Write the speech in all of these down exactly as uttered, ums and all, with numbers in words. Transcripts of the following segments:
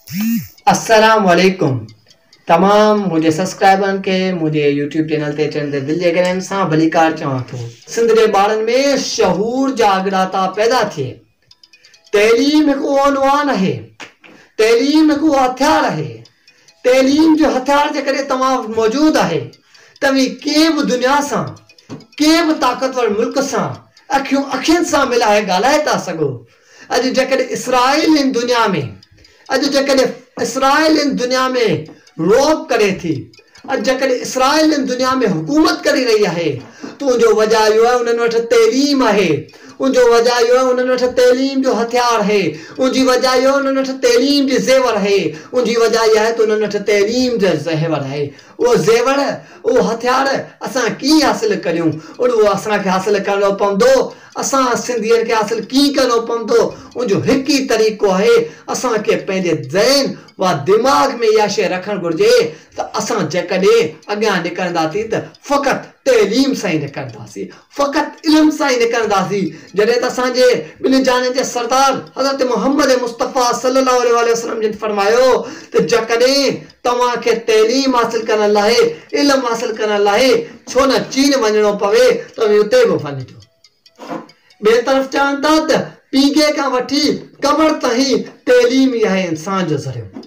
अस्सलाम वालेकुम तमाम मुझे सब्सक्राइबर के मुझे यूट्यूब चैनल ते चंदे दिल जे गरन सा भलीकार चवा थो। सिंध जे बारन में शहूर जागराता पैदा थे। तैलीम एक उनवान है, तैलीम एक हथियार है। तैलीम जो हथियार जे करे तमाम मौजूद है तवी के भी दुनिया सा के भी ताकतवर मुल्क सा अखियों अखियन सा मिलाए गालाए ता सगो। अज जकरे इसराइल इन दुनिया में अज जकरे इसराइल इन दुनिया में रोब करे थी, अज जकरे इसराइल इन दुनिया में हुकूमत करी रही है तो जो वजह यो है उन्हनि वटि तैलीम है। उनजो वजह यो है उन्हनि वटि तैलीम जो हथियार है। उनजी वजह यो उन्हनि वटि तैलीम जी ज़ेवर है। उनजी वजह यह है तो उन्हनि वटि तैलीम जो ज़ेवर है। वो ज़ेवर वो हथियार असां की हासिल करियूं और वो असांखे हासिल करणो पवंदो। असां सिंधियन के हासिल की करणो पवंदो उनजो हिकु ही तरीक़ो है असांखे पंहिंजे ज़हन व दिमाग़ में इहा शइ रखणु घुरिजे त असां जेकॾहिं अॻियां निकिरंदासीं त फ़क़ति तैलीम सां ई निकिरंदासीं, फ़क़ति इल्म सां ई निकिरंदासीं। जॾहिं त असांजे ॿिनि जान जे सरदार हज़रत मोहम्मद मुस्तफ़ा सल्लल्लाहु अलैहि वसल्लम जिन फरमायो त जेकॾहिं तव्हांखे तैलीम हासिल करण लाइ इल्म हासिल करण लाइ छो न चीन वञणो पवे त उते बि वञिजो। ॿिए तरफ़ चवनि था त पीगे खां वठी कबर ताईं तैलीम ई आहे इंसान जो ज़रियो।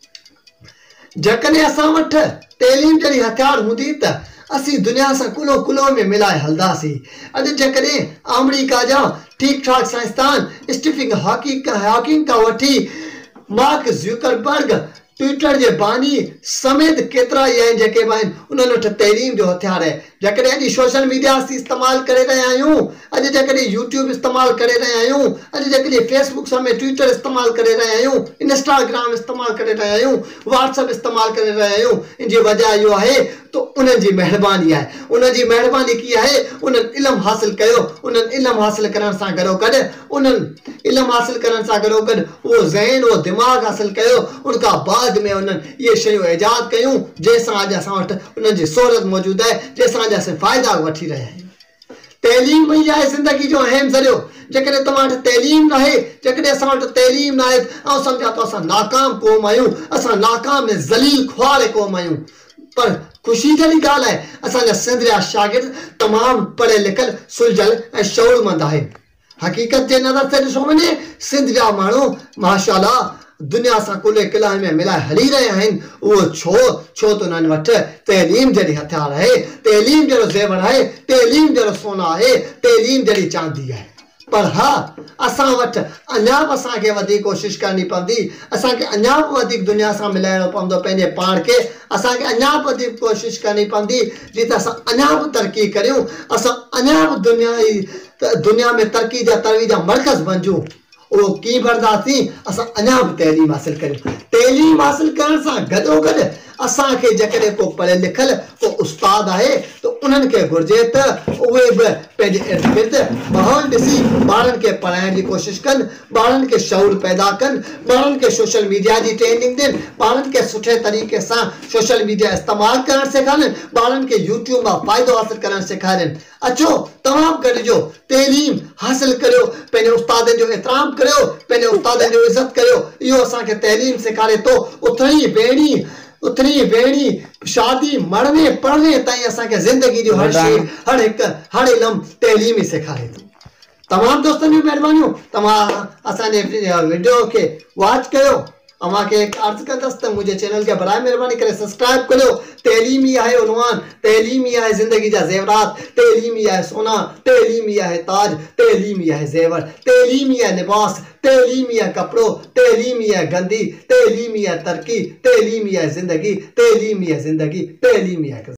जेकॾहिं असां वटि तैलीम जहिड़ी हथियार हूंदी त असीं दुनिया सां कुलो कुलो में मिलाए हलंदासीं। अॼु जेकॾहिं अमेरिका जा ठीक ठाक साइंसदान स्टीफन हॉकिंग हॉकिंग खां वठी मार्क ज़ुकरबर्ग ट्विटर जे बानी समेत केतिरा ई आहिनि जेके बि आहिनि उन्हनि वटि तैलीम जो हथियार आहे। जेकॾहिं अॼु सोशल मीडिया असीं इस्तेमालु करे रहिया आहियूं, अॼु जेकॾहिं यूट्यूब इस्तेमालु करे रहिया आहियूं, अॼु जेकॾहिं फेसबुक समेत ट्विटर इस्तेमालु करे रहिया आहियूं, इंस्टाग्राम इस्तेमालु करे रहिया आहियूं, व्हाट्सएप इस्तेमालु करे रहिया आहियूं, इन जी वजह इहो आहे तो उन्हनि जी महिरबानी आहे। उन्हनि जी महिरबानी की आहे उन्हनि इल्मु हासिल कयो। उन्हनि इल्मु हासिल करण सां गॾोगॾु उन्हनि इल्मु हासिल करण सां गॾोगॾु उहो ज़हन उहो दिमाग़ हासिल कयो। उनखां बाद में उन्हनि इहे शयूं ईजाद कयूं जंहिंसां अॼु असां वटि उन्हनि जी सहूलियत मौजूदु आहे, जंहिंसां अॼु असां फ़ाइदा वठी रहिया आहियूं। तैलीम ई आहे ज़िंदगी जो अहम ज़रियो। जेकॾहिं तव्हां वटि तैलीम न आहे, जेकॾहिं असां वटि तैलीम न आहे ऐं सम्झा तो असां नाकाम क़ौम आहियूं, असां नाकाम में ज़लील ख्वार क़ौम आहियूं। पर ख़ुशी जहिड़ी ॻाल्हि आहे असांजा सिंध जा शागिर्द तमामु पढ़ियल लिखियल सुलझल ऐं शऊरमंद आहिनि। हक़ीक़त जे नज़र से ॾिसो वञे सिंध जा माण्हू माशाअल्लाह दुनिया सां कुले किलाए में मिलाए हली रहिया आहिनि। उहो छो छो त उन्हनि वटि तैलीम जहिड़ी हथियार आहे, तैलीम जहिड़ो ज़ेवर आहे, तैलीम जहिड़ो सोना आहे, तैलीम जहिड़ी चांदी आहे। पर हा असां वटि अञा बि असांखे वधीक कोशिशि करणी पवंदी। असांखे अञा बि वधीक दुनिया सां मिलाइणो पवंदो पंहिंजे पाण खे। असांखे अञा बि वधीक कोशिशि करणी पवंदी जीअं त असां अञा बि तरक़ी करियूं, असां अञा बि दुनिया दुनिया में तरक़ी जा तरवी जा मर्कज़ बणिजूं। उहो कीअं बणंदासीं? असां अञा बि तैलीम हासिल करियूं। तैलीम हासिल करण सां गॾोगॾु असांखे जेकॾहिं को पढ़ियल लिखियल को उस्ताद आहे त उन्हनि खे घुरिजे त उहे बि पंहिंजे इर्द गिर्द माहौल ॾिसी ॿारनि खे पढ़ाइण जी कोशिशि कनि, ॿारनि खे शऊर पैदा कनि, ॿारनि खे सोशल मीडिया जी ट्रेनिंग ॾियनि, ॿारनि खे सुठे तरीक़े सां सोशल मीडिया इस्तेमालु करणु सेखारनि, ॿारनि खे यूट्यूब मां फ़ाइदो हासिल करणु सेखारनि। अचो तव्हां बि गॾिजो, तैलीम हासिल करियो, पंहिंजे उस्तादनि जो एतिराम करियो, पंहिंजे उस्तादनि जो इज़त करियो। इहो असांखे तैलीम सेखारे थो। उथणी वेहणी उथणी वेहणी शादी मरणे पढ़णे ताईं असांखे ज़िंदगी जो हर शइ हर हिकु हर इल्मु तैलीम ई सेखारे थो। तमामु दोस्तनि जूं महिरबानियूं, तव्हां असांजे वीडियो खे वॉच कयो। अव्हांखे अर्ज़ु कंदसि त मुंहिंजे चैनल खे बराए महिरबानी करे सब्सक्राइब करियो। तैलीम ई आहे उनवान, तैलीम ई आहे ज़िंदगी जा ज़ेवरात, तैलीम ई आहे सोना, तैलीम ई आहे ताज, तैलीम ई आहे ज़ेवर, तैलीम ई आहे लिबास, तैलीम ई आहे कपिड़ो, तैलीम ई आहे गंदी, तैलीम ई आहे तरक़ी, तैलीम ई आहे ज़िंदगी, तैलीम ई आहे ज़िंदगी, तैलीम ई आहे